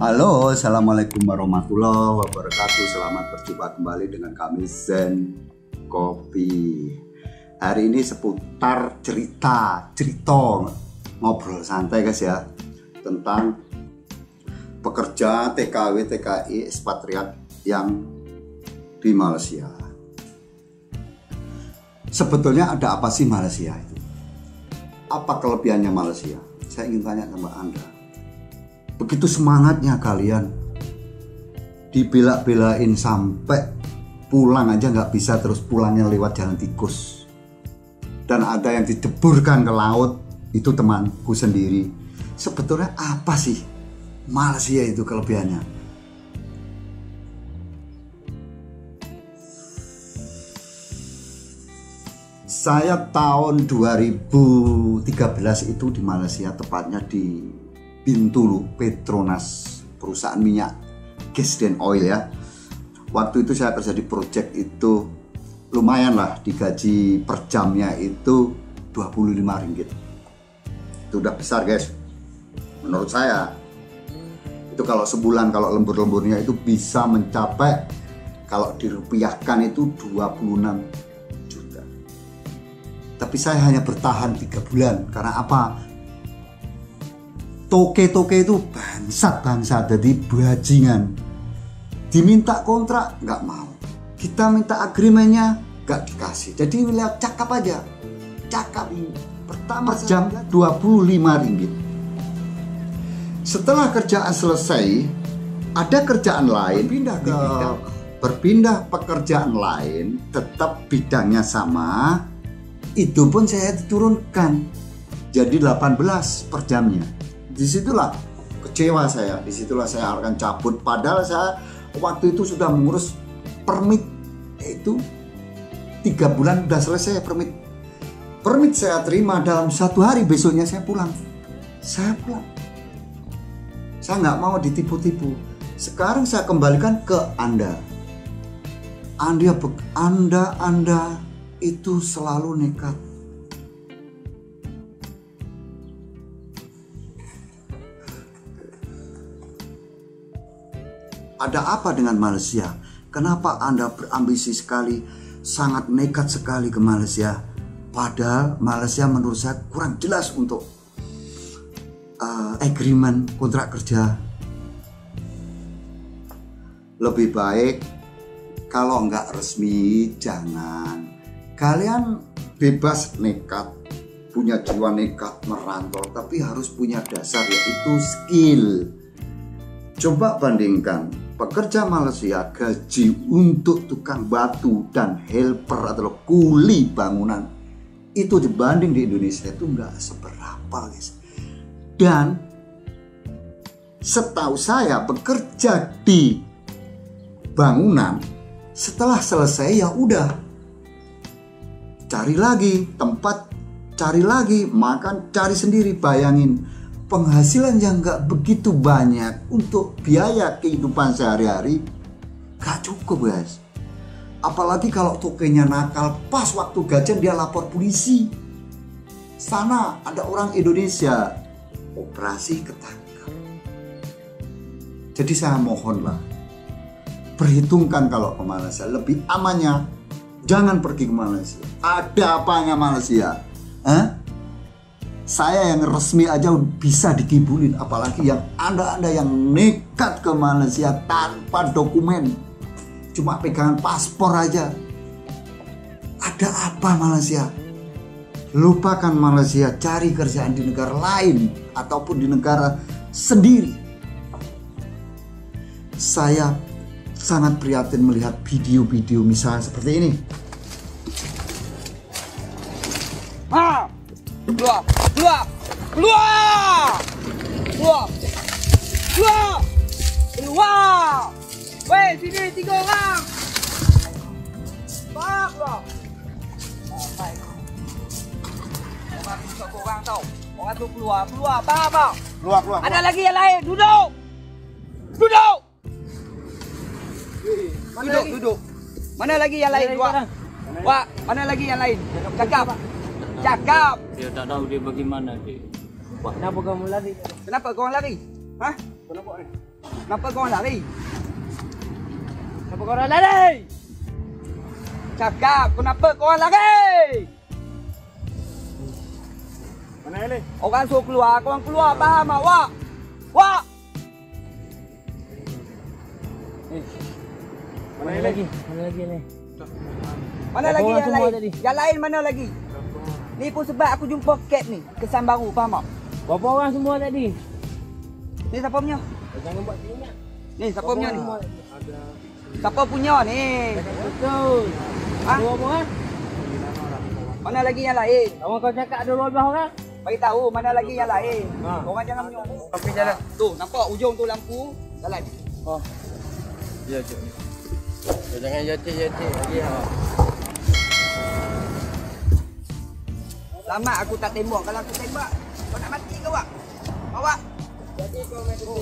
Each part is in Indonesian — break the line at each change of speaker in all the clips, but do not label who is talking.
Halo, assalamualaikum warahmatullahi wabarakatuh. Selamat berjumpa kembali dengan kami Zen Kopi. Hari ini seputar cerita ngobrol santai guys ya, tentang pekerja TKW TKI ekspatriat yang di Malaysia. Sebetulnya ada apa sih Malaysia itu? Apa kelebihannya Malaysia? Saya ingin tanya sama Anda. Begitu semangatnya kalian, dibela-belain sampai pulang aja nggak bisa, terus pulangnya lewat jalan tikus. Dan ada yang diceburkan ke laut, itu temanku sendiri. Sebetulnya apa sih Malaysia itu kelebihannya? Saya tahun 2013 itu di Malaysia, tepatnya di Bintulu Petronas, perusahaan minyak gas dan oil ya. Waktu itu saya kerja di project itu lumayan lah, digaji per jamnya itu 25 ringgit. Itu udah besar guys, menurut saya. Itu kalau sebulan, kalau lembur-lemburnya itu bisa mencapai, kalau dirupiahkan itu 26 juta. Tapi saya hanya bertahan 3 bulan, karena apa? Toke-toke itu bangsat, jadi bajingan. Diminta kontrak nggak mau, kita minta agreementnya nggak dikasih. Jadi lihat cakap aja, cakap ini pertama per jam 25 ringgit. Setelah kerjaan selesai, ada kerjaan lain, berpindah pekerjaan lain, tetap bidangnya sama, itu pun saya diturunkan jadi 18 per jamnya. Disitulah kecewa saya, disitulah saya akan cabut. Padahal saya waktu itu sudah mengurus permit, itu 3 bulan sudah selesai permit. Permit saya terima dalam 1 hari, besoknya saya pulang. Saya nggak mau ditipu-tipu. Sekarang saya kembalikan ke Anda. Anda itu selalu nekat. Ada apa dengan Malaysia? Kenapa Anda berambisi sekali, sangat nekat sekali ke Malaysia? Padahal Malaysia menurut saya kurang jelas untuk agreement kontrak kerja. Lebih baik kalau nggak resmi jangan. Kalian bebas nekat, punya jiwa nekat merantau, tapi harus punya dasar, yaitu skill. Coba bandingkan pekerja Malaysia gaji untuk tukang batu dan helper atau kuli bangunan itu dibanding di Indonesia itu nggak seberapa guys. Dan setahu saya bekerja di bangunan setelah selesai ya udah cari lagi tempat, cari lagi makan, cari sendiri. Bayangin penghasilan yang nggak begitu banyak untuk biaya kehidupan sehari-hari, gak cukup guys. Apalagi kalau tokenya nakal, pas waktu gajian dia lapor polisi. Sana ada orang Indonesia, operasi ketangkap. Jadi saya mohonlah, perhitungkan kalau ke Malaysia, lebih amannya jangan pergi ke Malaysia. Ada apanya Malaysia? Saya yang resmi aja bisa dikibulin, apalagi yang Anda yang nekat ke Malaysia tanpa dokumen, cuma pegangan paspor aja. Ada apa Malaysia? Lupakan Malaysia, cari kerjaan di negara lain ataupun di negara sendiri. Saya sangat prihatin melihat video-video misalnya seperti ini.
Keluar! Weh, sini 3 orang. Keluar. Orang tu korang tau. Orang tu keluar. Faham?
Keluar.
Ada lagi yang lain. Duduk. Duduk. Mana lagi yang lain? Wak, mana lagi yang lain? Cakap.
Dia tak tahu dia bagaimana dia.
Kenapa kamu lari? Kenapa kau lari? Hah?
Kenapa ni?
Kenapa kau lari?
Kenapa kau orang lari?
Cakap, kenapa kau lari?
Mana lari?
Orang suruh keluar, kau keluar, faham tak? Wak! Wak!
Mana lagi? Mana lagi ni?
Mana
Berapa
lagi
orang
yang
semua
lain?
tadi?
Yang lain mana lagi? Ni pun sebab aku jumpa cat ni, kesan baru, faham tak?
Berapa orang semua tadi?
Ni siapa punya?
Jangan buat ingat.
Ni siapa punya ni?
Ada.
Siapa punya ni?
Betul.
Ha?
Dua orang?
Mana lagi yang lain?
Kamu kau cakap ada 12 orang?
Bagi tahu mana lagi yang lain.
Ha.
Orang jangan menyokong. Okey jalan. Tu, nampak ujung tu lampu jalan.
Oh. Ya, cik. Jangan jatik-jatik lagi ha.
Lama aku tak tembak. Kalau aku tembak, kau nak mati ke awak? Awak. Jadi kau main tu.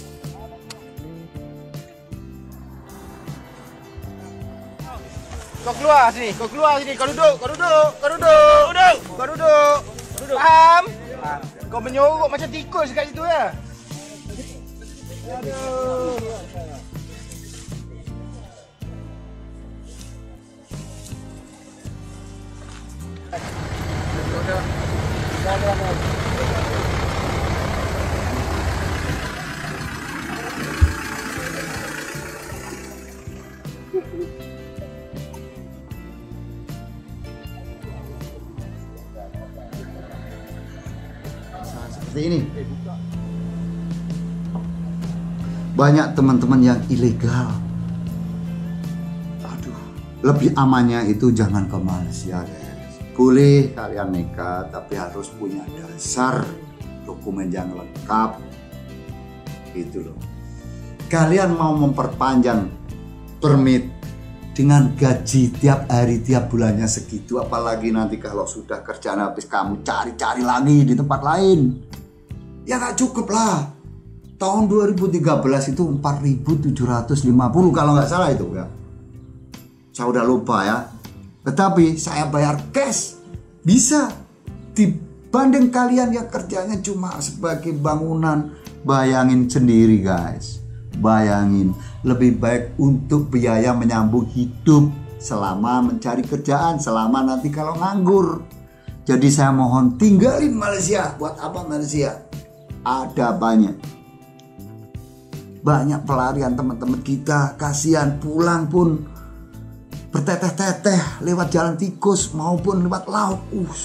Kau keluar sini, kau keluar sini, kau duduk, kau duduk, kau duduk, duduk, kau duduk, duduk. Faham? Kau menyorok macam tikus kat situ ya. Aduh.
Seperti ini. Banyak teman-teman yang ilegal. Aduh, lebih amannya itu jangan ke Malaysia, guys. Boleh kalian nekat, tapi harus punya dasar dokumen yang lengkap. Gitu loh. Kalian mau memperpanjang permit dengan gaji tiap hari, tiap bulannya segitu, apalagi nanti kalau sudah kerjaan habis kamu cari-cari lagi di tempat lain. Ya gak cukup lah. Tahun 2013 itu 4.750 kalau nggak salah itu ya. Saya udah lupa ya. Tetapi saya bayar cash. Bisa. Dibanding kalian yang kerjanya cuma sebagai bangunan. Bayangin sendiri guys. Bayangin. Lebih baik untuk biaya menyambung hidup selama mencari kerjaan. Selama nanti kalau nganggur. Jadi saya mohon tinggalin Malaysia. Buat apa Malaysia? Ada banyak pelarian teman-teman kita. Kasihan pulang pun berteteh-teteh lewat jalan tikus maupun lewat laut.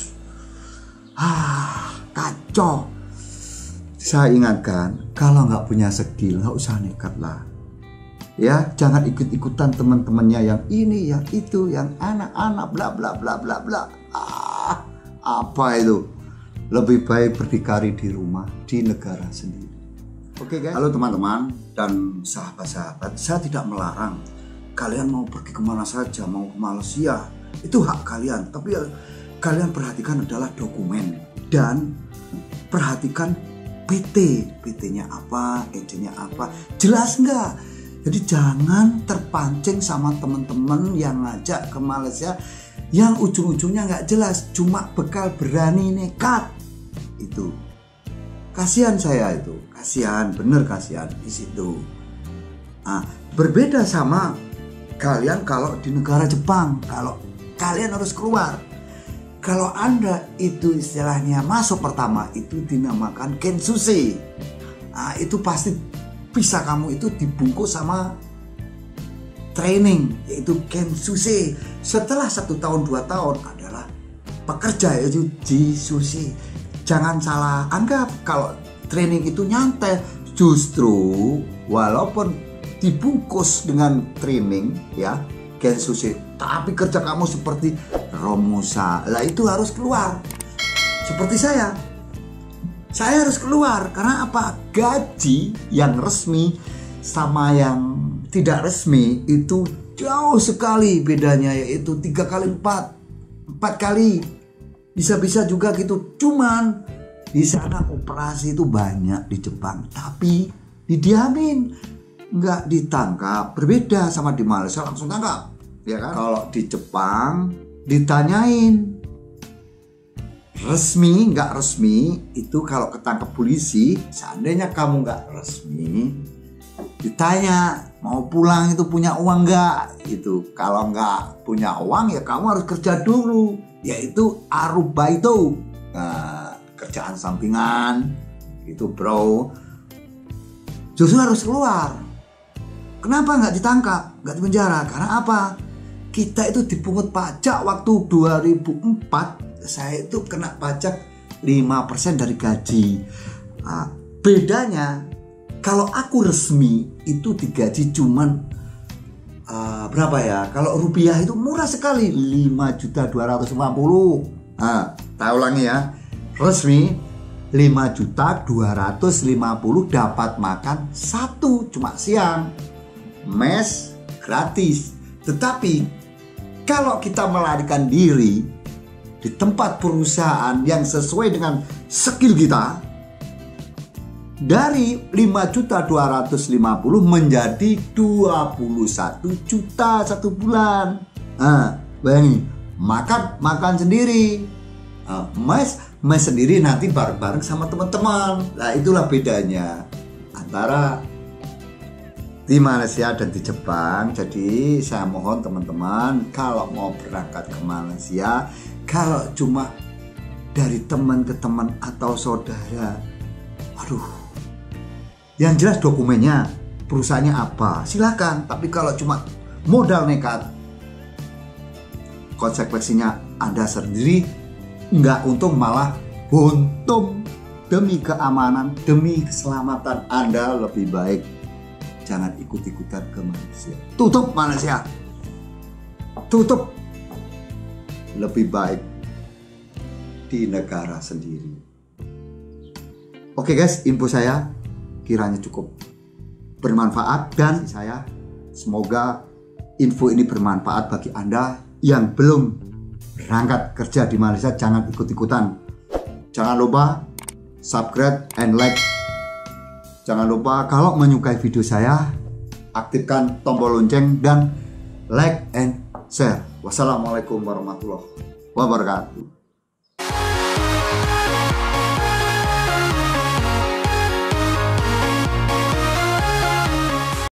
Kacau. Saya ingatkan, kalau nggak punya skill nggak usah nekat lah. Ya, jangan ikut-ikutan teman-temannya yang ini, yang itu, yang anak-anak bla bla bla bla bla. Apa itu? Lebih baik berdikari di rumah, di negara sendiri. Oke guys. Halo teman-teman dan sahabat-sahabat, saya tidak melarang kalian mau pergi kemana saja, mau ke Malaysia, itu hak kalian. Tapi kalian perhatikan adalah dokumen dan perhatikan PT-nya apa, EJ-nya apa, jelas nggak? Jadi jangan terpancing sama teman-teman yang ngajak ke Malaysia yang ujung-ujungnya nggak jelas, cuma bekal berani nekat. Itu kasihan saya itu, kasihan, bener kasihan di situ. Berbeda sama kalian kalau di negara Jepang, kalau kalian harus keluar. Kalau Anda itu istilahnya masuk pertama itu dinamakan kensuke. Itu pasti bisa kamu itu dibungkus sama training yaitu kensuke. Setelah 1 tahun 2 tahun adalah pekerja yaitu jisuke. Jangan salah anggap kalau training itu nyantai. Justru walaupun dibungkus dengan training ya kensuke, tapi kerja kamu seperti romusa lah, itu harus keluar. Seperti saya harus keluar karena apa? Gaji yang resmi sama yang tidak resmi itu jauh sekali bedanya, yaitu 3 kali 4 kali, bisa-bisa juga gitu. Cuman di sana operasi itu banyak di Jepang, tapi didiamin, nggak ditangkap. Berbeda sama di Malaysia langsung tangkap, ya kan? Kalau di Jepang ditanyain resmi nggak resmi, itu kalau ketangkep polisi, seandainya kamu nggak resmi ditanya mau pulang itu punya uang nggak? Itu kalau nggak punya uang ya kamu harus kerja dulu, yaitu arubaito, kerjaan sampingan itu bro. Justru harus keluar. Kenapa nggak ditangkap, nggak dipenjara? Karena apa? Kita itu dipungut pajak waktu 2004, saya itu kena pajak 5% dari gaji. Nah, bedanya kalau aku resmi itu digaji cuman berapa ya? Kalau rupiah itu murah sekali, 5.250.000. Nah, tak ulangi ya. Resmi 5.250.000 dapat makan satu cuma siang. Mes gratis. Tetapi kalau kita melarikan diri di tempat perusahaan yang sesuai dengan skill kita, dari 5.250.000 menjadi 21 juta satu bulan. Nah, bayangin, makan sendiri, mes sendiri nanti bareng-bareng sama teman-teman. Nah, itulah bedanya antara di Malaysia dan di Jepang. Jadi saya mohon teman-teman, kalau mau berangkat ke Malaysia, kalau cuma dari teman ke teman atau saudara, aduh, yang jelas dokumennya, perusahaannya apa, silakan. Tapi kalau cuma modal nekat, konsekuensinya Anda sendiri nggak untung, malah untung. Demi keamanan, demi keselamatan Anda, lebih baik jangan ikut-ikutan ke Malaysia. Tutup Malaysia, tutup. Lebih baik di negara sendiri. Oke guys, info saya kiranya cukup bermanfaat, dan saya semoga info ini bermanfaat bagi Anda yang belum berangkat kerja di Malaysia. Jangan ikut-ikutan. Jangan lupa subscribe and like. Jangan lupa kalau menyukai video saya, aktifkan tombol lonceng dan like and share. Wassalamualaikum warahmatullahi wabarakatuh.